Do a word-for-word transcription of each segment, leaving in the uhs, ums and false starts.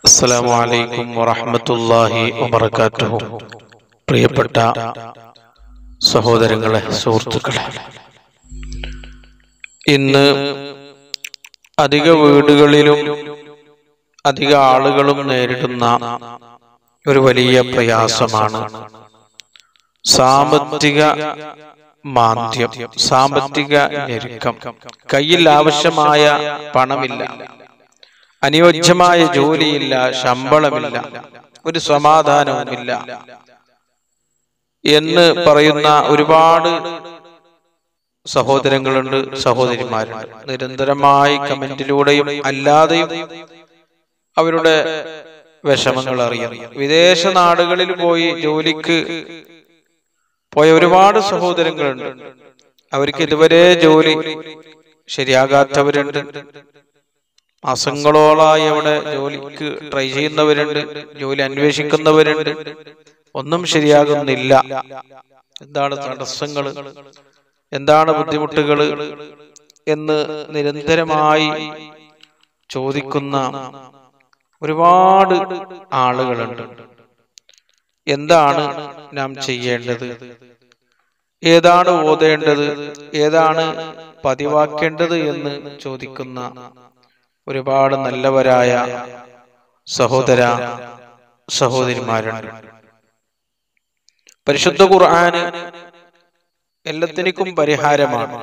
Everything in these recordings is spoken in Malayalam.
അസ്സലാമു അലൈക്കും വറഹ്മത്തുള്ളാഹി വബറകാതുഹു. പ്രിയപ്പെട്ട സഹോദരങ്ങളെ, സുഹൃത്തുക്കളെ, ഇന്ന് അധിക വീടുകളിലും അധിക ആളുകളും നേരിടുന്ന ഒരു വലിയ പ്രയാസമാണ് സാമ്പത്തിക മാന്ദ്യം, സാമ്പത്തിക ഞെരുക്കം. കയ്യിൽ ആവശ്യമായ പണമില്ല, അനുയോജ്യമായ ജോലിയില്ല, ശമ്പളമില്ല, ഒരു സമാധാനവുമില്ല എന്ന് പറയുന്ന ഒരുപാട് സഹോദരങ്ങളുണ്ട്, സഹോദരിമാരുണ്ട്. നിരന്തരമായി കമന്റിലൂടെയും അല്ലാതെയും അവരുടെ വിഷമങ്ങൾ അറിയുന്നു. വിദേശ നാടുകളിൽ പോയി ജോലിക്ക് പോയ ഒരുപാട് സഹോദരങ്ങളുണ്ട്. അവർക്ക് ഇതുവരെ ജോലി ശരിയാകാത്തവരുണ്ട്. മാസങ്ങളോളായി അവിടെ ജോലിക്ക് ട്രൈ ചെയ്യുന്നവരുണ്ട്, ജോലി അന്വേഷിക്കുന്നവരുണ്ട്. ഒന്നും ശരിയാകുന്നില്ല. എന്താണ് തടസ്സങ്ങൾ, എന്താണ് ബുദ്ധിമുട്ടുകൾ എന്ന് നിരന്തരമായി ചോദിക്കുന്ന ഒരുപാട് ആളുകളുണ്ട്. എന്താണ് നാം ചെയ്യേണ്ടത്? ഏതാണ് ഓതേണ്ടത്? ഏതാണ് പതിവാക്കേണ്ടത് എന്ന് ചോദിക്കുന്ന ഒരുപാട് നല്ലവരായ സഹോദര സഹോദരിമാരുണ്ട്. പരിശുദ്ധ ഖുർആന് എല്ലാത്തിനും പരിഹാരമാണ്.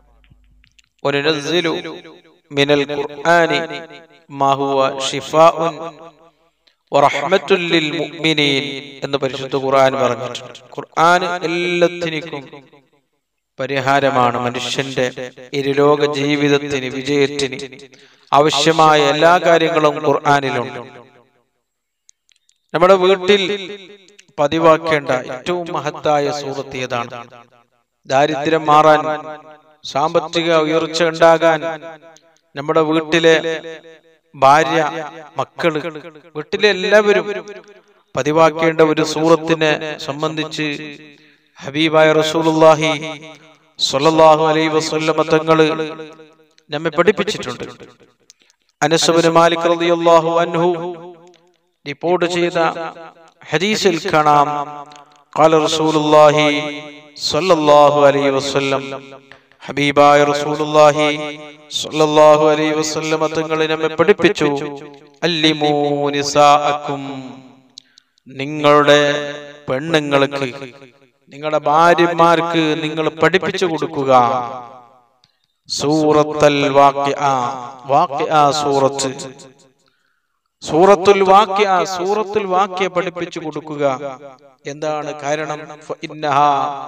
വനനസ്സിലു മിനൽ ഖുർആനി മാ ഹുവ ശിഫാഉൻ വറഹ്മത്തുൽ ലിൽ മുഅ്മിനീൻ എന്ന് പരിശുദ്ധ ഖുർആൻ പറഞ്ഞിട്ടുണ്ട്. ഖുർആൻ എല്ലാത്തിനും പരിഹാരമാണ്. മനുഷ്യന്റെ ഇരുലോക ജീവിതത്തിന്, വിജയത്തിന് ആവശ്യമായ എല്ലാ കാര്യങ്ങളും ഖുർആനിലുണ്ട്. നമ്മുടെ വീട്ടിൽ പതിവാക്കേണ്ട ഏറ്റവും മഹത്തായ സൂറത്ത് ഏതാണ്? ദാരിദ്ര്യം മാറാൻ, സാമ്പത്തിക ഉയർച്ച ഉണ്ടാകാൻ, നമ്മുടെ വീട്ടിലെ ഭാര്യ, മക്കള്, വീട്ടിലെ എല്ലാവരും പതിവാക്കേണ്ട ഒരു സൂറത്തിനെ സംബന്ധിച്ച് ഹബീബായ റസൂലുള്ളാഹി സ്വല്ലല്ലാഹു അലൈഹി വസല്ലം തങ്ങള് നമ്മെ പഠിപ്പിച്ചിട്ടുണ്ട്. അനസ് ഇബ്നു മാലിക് റളിയല്ലാഹു അൻഹു റിപ്പോർട്ട് ചെയ്ത ഹദീസിൽ കാണാം, ഖാല റസൂലുള്ളാഹി സ്വല്ലല്ലാഹു അലൈഹി വസല്ലം, ഹബീബായ റസൂലുള്ളാഹി സ്വല്ലല്ലാഹു അലൈഹി വസല്ലം തങ്ങൾ നമ്മെ പഠിപ്പിച്ചു, അല്ലിമൂ നിസാഅക്കും, നിങ്ങളുടെ പെണ്ണുങ്ങൾക്ക്, നിങ്ങളുടെ ഭാര്യമാർക്ക് നിങ്ങൾ പഠിപ്പിച്ചു കൊടുക്കുക സൂറത്തുൽ വാഖിഅ, വാഖിഅ സൂറത്ത്, സൂറത്തുൽ വാഖിഅ, സൂറത്തുൽ വാഖിഅ പഠിപ്പിച്ചു കൊടുക്കുക. എന്താണ് കാരണം? ഫഇന്നഹാ,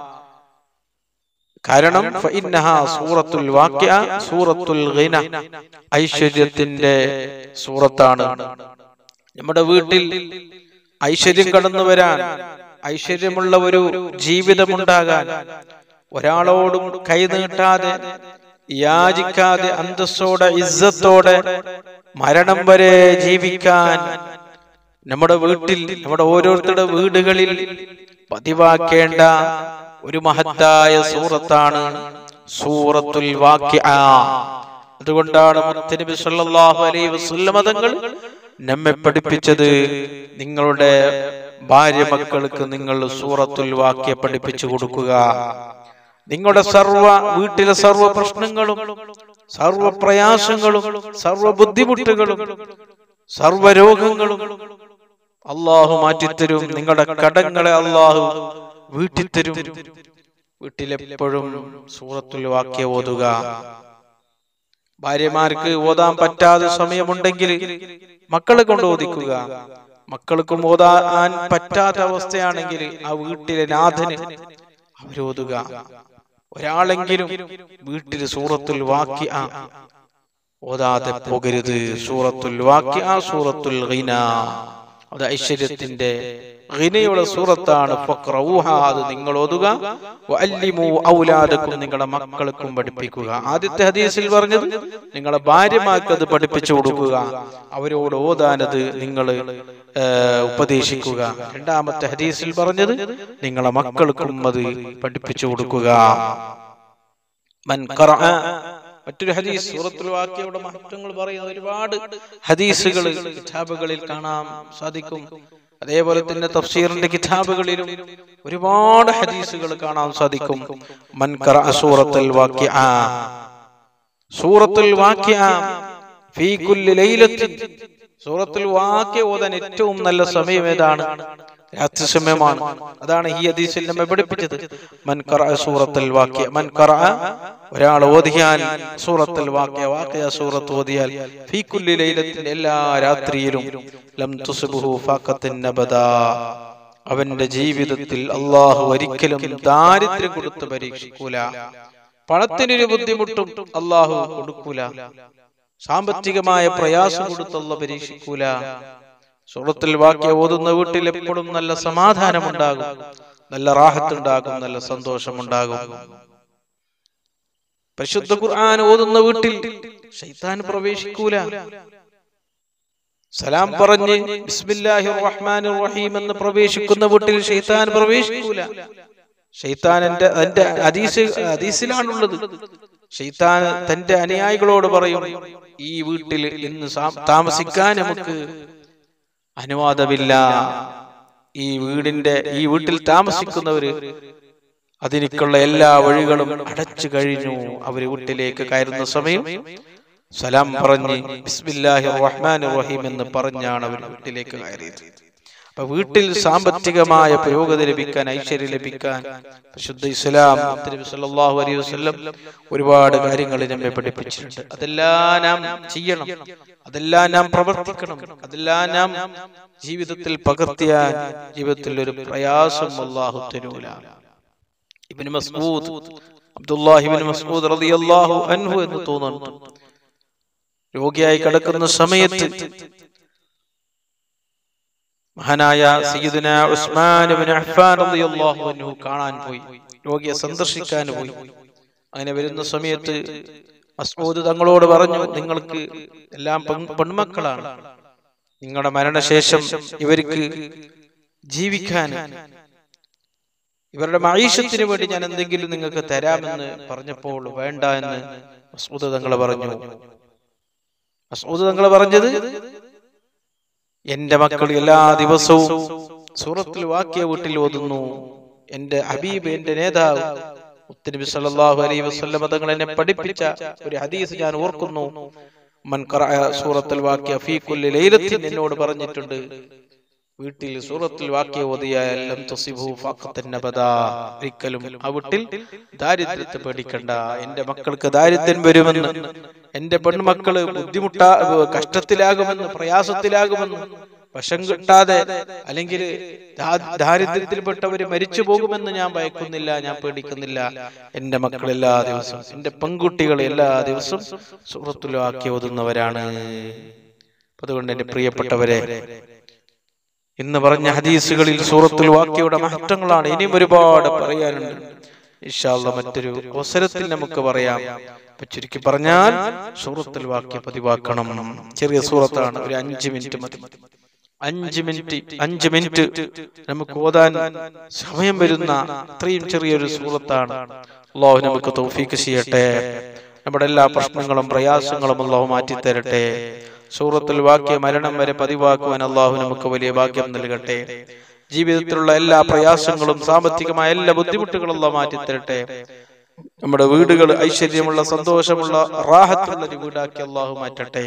കാരണം ഫഇന്നഹാ സൂറത്തുൽ വാഖിഅ സൂറത്തുൽ ഗിന, ഐശ്വര്യത്തിന്റെ സൂറത്താണ്. നമ്മുടെ വീട്ടിൽ ഐശ്വര്യം കടന്നു വരാൻ, ഐശ്വര്യമുള്ള ഒരു ജീവിതമുണ്ടാകാൻ, ഒരാളോടും കൈ നീട്ടാതെ, യാചിക്കാതെ, അന്തസ്സോടെ, ഇസ്സത്തോടെ മരണം വരെ ജീവിക്കാൻ നമ്മുടെ വീട്ടിൽ, നമ്മുടെ ഓരോരുത്തരുടെ വീടുകളിൽ പതിവാക്കേണ്ട ഒരു മഹത്തായ സൂറത്താണ് സൂറത്തുൽ വാഖിഅ. അതുകൊണ്ടാണ് മുത്തനബി സല്ലല്ലാഹു അലൈഹി വസല്ലം തങ്ങൾ നമ്മെ പഠിപ്പിച്ചത്, നിങ്ങളുടെ ഭാര്യ മക്കൾക്ക് നിങ്ങൾ സൂറത്തുൽ വാഖിഅ പഠിപ്പിച്ചു കൊടുക്കുക. നിങ്ങളുടെ സർവ വീട്ടിലെ സർവ പ്രശ്നങ്ങളും, സർവ പ്രയാസങ്ങളും, സർവ ബുദ്ധിമുട്ടുകളും, സർവ രോഗങ്ങളും അള്ളാഹു മാറ്റിത്തരും. നിങ്ങളുടെ കടങ്ങളെ അള്ളാഹു വീട്ടിത്തരും. വീട്ടിലെപ്പോഴും സൂറത്തുൽ വാഖിഅ ഓതുക. ഭാര്യമാർക്ക് ഓതാൻ പറ്റാതെ സമയമുണ്ടെങ്കിൽ മക്കളെ കൊണ്ട് ഓദിക്കുക. മക്കൾക്കും ഓതാൻ പറ്റാത്ത അവസ്ഥയാണെങ്കിൽ ആ വീട്ടിലെ നാഥന് അവരോതുക. ഒരാളെങ്കിലും വീട്ടിൽ സൂറത്തുൽ വാഖിഅ ഓതാതെ പോകരുത്. സൂറത്തുൽ വാഖിഅ സൂറത്തുൽ ഗിന, അത് ഐശ്വര്യത്തിന്റെ ഗിനയുടെ സൂറത്താണ്. ഫഖ്റഊഹ, അത് നിങ്ങൾ ഓതുക. വഅല്ലിമൂ ഔലാദക്കും, നിങ്ങളുടെ മക്കൾക്കും പഠിപ്പിക്കുക. ആദ്യത്തെ ഹദീസിൽ പറഞ്ഞത് നിങ്ങളുടെ ഭാര്യമാർക്ക് അത് പഠിപ്പിച്ചു കൊടുക്കുക, അവരോട് ഓതാനത് നിങ്ങൾ ഉപദേശിക്കുക. രണ്ടാമത്തെ ഹദീസിൽ പറഞ്ഞത് നിങ്ങളുടെ മക്കൾക്കും അത് പഠിപ്പിച്ചു കൊടുക്കുക. മൻ ഖറഅ മറ്റൊരു ഹദീസ് സൂറത്തുൽ വാഖിയയുടെ മഹത്വങ്ങൾ പറയുന്ന ഒരുപാട് ഹദീസുകൾ കിതാബുകളിൽ കാണാൻ സാധിക്കും. അതേപോലെ തന്നെ തഫ്സീറിന്റെ കിതാബുകളിലും ഒരുപാട് ഹദീസുകൾ കാണാൻ സാധിക്കും. മൻ ഖറഅ സൂറത്തുൽ വാഖിഅ സൂറത്തുൽ വാഖിഅ ഫീ കുല്ലി ലൈലത്തിൻ സൂറത്തുൽ വാഖിഅ ഓതാൻ ഏറ്റവും നല്ല സമയം ഏതാണ്? രാത്രി സമയമാണ്. അതാണ് ഈ ഹദീസിൽ നമ്മെ പഠിപ്പിച്ചത്. മൻ ഖറഅ സൂറത്തുൽ വാഖിഅ മൻ ഖറഅ ഒരാൾ ഓതിയാൽ സൂറത്തുൽ വാഖിഅ വാഖിഅ സൂറത്ത് ഓതിയാൽ ഫീ കുല്ലി ലൈലത്തിൻ എല്ലാ രാത്രിയിലും ലം തുസ്ബുഹു ഫഖത്തൻ നബദാ അവന്റെ ജീവിതത്തിൽ അല്ലാഹു ഒരിക്കലും ദാരിദ്ര്യം കൊടുത്ത് പരീക്ഷിക്കൂല. പണത്തിനൊരു ബുദ്ധിമുട്ടും അല്ലാഹു കൊടുക്കൂല. സാമ്പത്തികമായ പ്രയാസം കൊടുത്ത് അല്ലാഹു പരീക്ഷിക്കൂല. സൂറത്തുൽ വാഖിഅ ഓതുന്ന വീട്ടിൽ എപ്പോഴും നല്ല സമാധാനമുണ്ടാകും, നല്ല റാഹത്തുണ്ടാകും, നല്ല സന്തോഷമുണ്ടാകും. പരിശുദ്ധ ഖുർആൻ ഓതുന്ന വീട്ടിൽ ശൈത്താൻ പ്രവേശിക്കൂല. സലാം പറഞ്ഞ് ബിസ്മില്ലാഹിർ റഹ്മാനിർ റഹീം എന്ന് പ്രവേശിക്കുന്ന വീട്ടിൽ ശൈത്താൻ പ്രവേശിക്കൂല. ശൈത്താൻ എന്റെ എന്റെ ഹദീസ് ഹദീസിലാണുള്ളത്. ശൈത്താൻ തന്റെ അനുയായികളോട് പറയും, ഈ വീട്ടിൽ ഇന്ന് താമസിക്കാൻ നമുക്ക് അനുവാദമില്ല. ഈ വീടിന്റെ ഈ വീട്ടിൽ താമസിക്കുന്നവര് അതിനുള്ള എല്ലാ വഴികളും അടച്ചു കഴിഞ്ഞു. അവര് വീട്ടിലേക്ക് കയറുന്ന സമയം സലാം പറഞ്ഞ് ബിസ്മില്ലാഹിർ റഹ്മാനിർ റഹീം എന്ന് പറഞ്ഞാണ് അവർ വീട്ടിലേക്ക് കയറിയത്. അപ്പൊ വീട്ടിൽ സാമ്പത്തികമായ പുരോഗതി ലഭിക്കാൻ, ഐശ്വര്യം ലഭിക്കാൻ പരിശുദ്ധ ഇസ്ലാം നബി സല്ലല്ലാഹു അലൈഹി വസല്ലം ഒരുപാട് കാര്യങ്ങൾ നമ്മെ പഠിപ്പിച്ചിട്ടുണ്ട്. അതെല്ലാം നാം ചെയ്യണം, അതെല്ലാം നാം പ്രവർത്തിക്കണം, അതെല്ലാം നാം ജീവിതത്തിൽ പകർത്തിയാൽ ജീവിതത്തിൽ ഒരു പ്രയാസം അല്ലാഹു തരൂല. ഇബ്നു മസ്ഊദ് അബ്ദുല്ലാഹി ഇബ്നു മസ്ഊദ് റളിയല്ലാഹു അൻഹു എന്ന് തോന്നുന്നു രോഗിയായി കിടക്കുന്ന സമയത്ത് മഹാനായ സയ്യിദുനാ ഉസ്മാൻ ഇബ്നു അഫ്ഫാൻ റളിയല്ലാഹു അൻഹു കാണാൻ പോയി, രോഗിയെ സന്ദർശിക്കാൻ പോയി. അങ്ങനെ വരുന്ന സമയത്ത് മസ്ഊദ് തങ്ങളോട് പറഞ്ഞു, നിങ്ങൾക്ക് എല്ലാം പെൺമക്കളാണ്, നിങ്ങളുടെ മരണശേഷം ഇവർക്ക് ജീവിക്കാൻ ഇവരുടെ മഈശത്തിന് വേണ്ടി ഞാൻ എന്തെങ്കിലും നിങ്ങൾക്ക് തരാമെന്ന് പറഞ്ഞപ്പോൾ വേണ്ട എന്ന് മസ്ഊദ് തങ്ങൾ പറഞ്ഞു. മസ്ഊദ് തങ്ങൾ പറഞ്ഞത്, എന്റെ മക്കൾ എല്ലാ ദിവസവും സൂറത്തുൽ വാഖിഅ വീട്ടിൽ ഓതുന്നു. എന്റെ ഹബീബ്, എന്റെ നേതാവ് മുത്തനബി സല്ലല്ലാഹു അലൈഹി വസല്ലം തങ്ങൾ എന്നെ പഠിപ്പിച്ച ഒരു ഹദീസ് ഞാൻ ഓർക്കുന്നു. മൻ ഖറഅ സൂറത്തുൽ വാഖിഅ ഫീ കുല്ലി ലൈലത്തിൻ എന്നോട് പറഞ്ഞിട്ടുണ്ട്, വീട്ടിൽ സൂറത്തുൽ വാഖിഅ ഓതിയാൽ ലം തുസിബു ഫഖത്തൻ നബദാ ഒരിക്കലും ആ വീട്ടിൽ ദാരിദ്ര്യത്തെ പേടിക്കണ്ട. എന്റെ മക്കൾക്ക് ദാരിദ്ര്യം വരുമെന്ന്, എന്റെ പെൺമക്കള് ബുദ്ധിമുട്ടാ കഷ്ടത്തിലാകുമെന്ന്, പ്രയാസത്തിലാകുമെന്ന്, വശം കിട്ടാതെ അല്ലെങ്കിൽ ദാരിദ്ര്യത്തിൽപ്പെട്ടവര് മരിച്ചു പോകുമെന്ന് ഞാൻ ഭയക്കുന്നില്ല, ഞാൻ പേടിക്കുന്നില്ല. എന്റെ മക്കൾ എല്ലാ ദിവസവും, എന്റെ പെൺകുട്ടികൾ എല്ലാ ദിവസവും സൂറത്തുൽ വാഖിഅ ഓതുന്നവരാണ്. അതുകൊണ്ട് എന്റെ പ്രിയപ്പെട്ടവരെ, ഇന്ന് പറഞ്ഞ ഹദീസുകളിൽ സൂറത്തുൽ വാഖിഅയുടെ മഹത്വങ്ങളാണ്. ഇനിയും ഒരുപാട് പറയാനുണ്ട്. ഇൻഷാ അല്ലാഹ് മറ്റൊരു അവസരത്തിൽ നമുക്ക് പറയാം. ചുരുക്കി പറഞ്ഞാൽ സൂറത്തുൽ വാഖിഅ പതിവാക്കണം. ചെറിയ സൂറത്താണ്, ഒരു അഞ്ച് മിനിറ്റ് മതി. അഞ്ച് മിനിറ്റ് അഞ്ച് മിനിറ്റ് നമുക്ക് ഓതാൻ സമയം വരുന്ന അത്രയും ചെറിയൊരു സൂറത്താണ്. അല്ലാഹു നമുക്ക് തൗഫീഖ് ചെയ്യട്ടെ. നമ്മുടെ എല്ലാ പ്രശ്നങ്ങളും പ്രയാസങ്ങളും അല്ലാഹു മാറ്റി തരട്ടെ. സൂറത്തുൽ വാഖിഅ മരണം വരെ പതിവാക്കുവാൻ അല്ലാഹു നമുക്ക് വലിയ ഭാഗ്യം നൽകട്ടെ. ജീവിതത്തിലുള്ള എല്ലാ പ്രയാസങ്ങളും സാമ്പത്തികമായ എല്ലാ ബുദ്ധിമുട്ടുകളും അല്ലാഹു മാറ്റി തരട്ടെ. നമ്മുടെ വീടുകൾ ഐശ്വര്യമുള്ള, സന്തോഷമുള്ള, റാഹത്തുള്ള ഒരു വീടാക്കി അല്ലാഹു മാറ്റട്ടെ.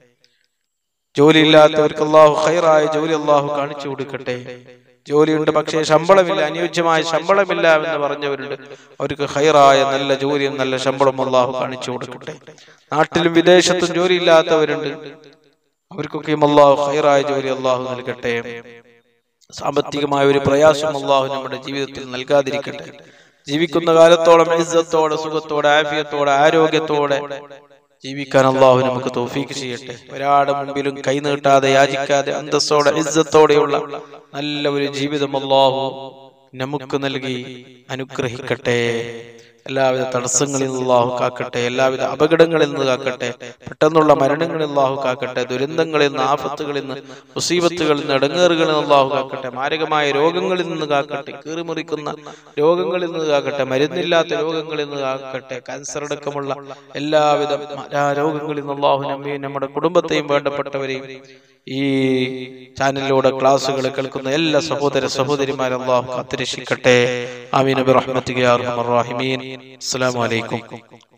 ജോലിയില്ലാത്തവർക്ക് അല്ലാഹു ഖൈറായ ജോലി അല്ലാഹു കാണിച്ചു കൊടുക്കട്ടെ. ജോലിയുണ്ട് പക്ഷേ ശമ്പളമില്ല, അനുയോജ്യമായ ശമ്പളമില്ല എന്ന് പറഞ്ഞവരുണ്ട്, അവർക്ക് ഖൈറായ നല്ല ജോലിയും നല്ല ശമ്പളം അല്ലാഹു കാണിച്ചു കൊടുക്കട്ടെ. നാട്ടിലും വിദേശത്തും ജോലി ഇല്ലാത്തവരുണ്ട്, അവർക്കൊക്കെയും അല്ലാഹു ഖൈറായ ജോലി അല്ലാഹു നൽകട്ടെ. സാമ്പത്തികമായ ഒരു പ്രയാസം അല്ലാഹു നമ്മുടെ ജീവിതത്തിൽ നൽകാതിരിക്കട്ടെ. ജീവിക്കുന്ന കാലത്തോളം ഇസ്സത്തോടെ, സുഖത്തോടെ, ആഫിയത്തോടെ, ആരോഗ്യത്തോടെ ജീവിക്കാൻ അല്ലാഹു നമുക്ക് തൗഫീഖ് ചെയ്യട്ടെ. ഒരാളുടെ മുമ്പിലും കൈനീട്ടാതെ, യാചിക്കാതെ, അന്തസ്സോടെ, ഇസ്സത്തോടെയുള്ള നല്ല ഒരു ജീവിതം അല്ലാഹു നമുക്ക് നൽകി അനുഗ്രഹിക്കട്ടെ. എല്ലാവിധ തടസ്സങ്ങളിൽ നിന്ന് അല്ലാഹു കാക്കട്ടെ, എല്ലാവിധ അപകടങ്ങളിൽ നിന്ന് കാക്കട്ടെ, പെട്ടെന്നുള്ള മരണങ്ങളിൽ അല്ലാഹു കാക്കട്ടെ, ദുരന്തങ്ങളിൽ നിന്ന്, ആഫത്തുകളിൽ നിന്ന്, മുസീബത്തുകളിൽ നിന്ന്, ഇടങ്ങേറുകളിൽ നിന്ന് അല്ലാഹു കാക്കട്ടെ, മാരകമായ രോഗങ്ങളിൽ നിന്ന് കാക്കട്ടെ, കീറിമുറിക്കുന്ന രോഗങ്ങളിൽ നിന്ന് കാക്കട്ടെ, മരുന്നില്ലാത്ത രോഗങ്ങളിൽ നിന്ന് കാക്കട്ടെ, ക്യാൻസർ അടക്കമുള്ള എല്ലാവിധ രോഗങ്ങളിൽ നിന്ന് അല്ലാഹു നമ്മയും നമ്മുടെ കുടുംബത്തെയും വേണ്ടപ്പെട്ടവരെയും ഈ ചാനലിലൂടെ ക്ലാസ്സുകൾ കേൾക്കുന്ന എല്ലാ സഹോദര സഹോദരിമാരെ അല്ലാഹു കാത്തുരക്ഷിക്കട്ടെ. ആമീൻ ബിറഹ്മതിക യാ അർഹമർ റഹീമീൻ. അസ്സലാമു അലൈക്കും.